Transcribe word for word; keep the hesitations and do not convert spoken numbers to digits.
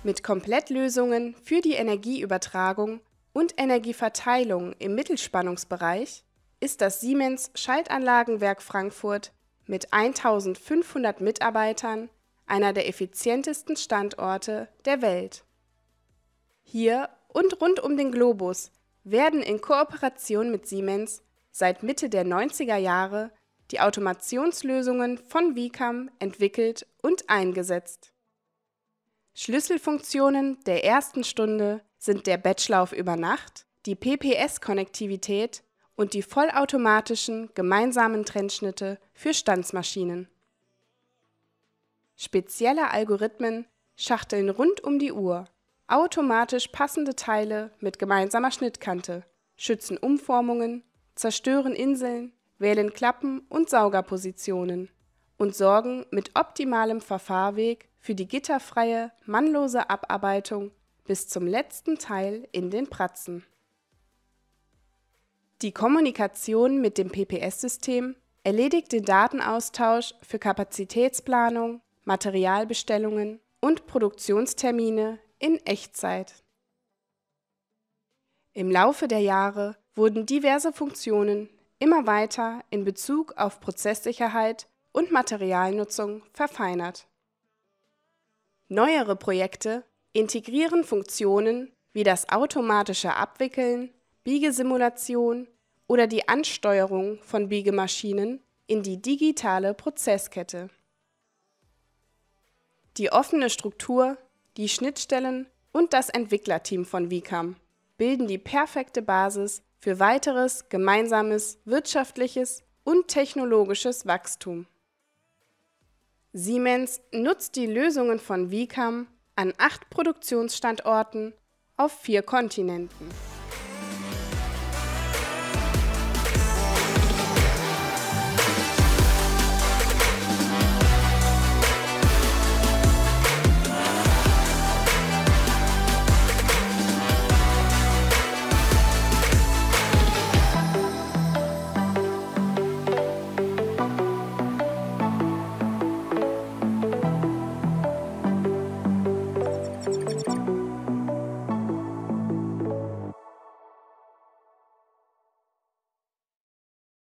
Mit Komplettlösungen für die Energieübertragung und Energieverteilung im Mittelspannungsbereich ist das Siemens Schaltanlagenwerk Frankfurt mit eintausendfünfhundert Mitarbeitern einer der effizientesten Standorte der Welt. Hier und rund um den Globus werden in Kooperation mit Siemens seit Mitte der neunziger Jahre die Automationslösungen von WICAM entwickelt und eingesetzt. Schlüsselfunktionen der ersten Stunde sind der Batchlauf über Nacht, die P P S-Konnektivität und die vollautomatischen gemeinsamen Trennschnitte für Stanzmaschinen. Spezielle Algorithmen schachteln rund um die Uhr automatisch passende Teile mit gemeinsamer Schnittkante, schützen Umformungen, zerstören Inseln, wählen Klappen und Saugerpositionen und sorgen mit optimalem Verfahrweg für die gitterfreie, mannlose Abarbeitung bis zum letzten Teil in den Pratzen. Die Kommunikation mit dem P P S-System erledigt den Datenaustausch für Kapazitätsplanung, Materialbestellungen und Produktionstermine in Echtzeit. Im Laufe der Jahre wurden diverse Funktionen immer weiter in Bezug auf Prozesssicherheit und Materialnutzung verfeinert. Neuere Projekte integrieren Funktionen wie das automatische Abwickeln, Biegesimulation oder die Ansteuerung von Biegemaschinen in die digitale Prozesskette. Die offene Struktur, die Schnittstellen und das Entwicklerteam von WICAM bilden die perfekte Basis für weiteres gemeinsames wirtschaftliches und technologisches Wachstum. Siemens nutzt die Lösungen von WICAM an acht Produktionsstandorten auf vier Kontinenten.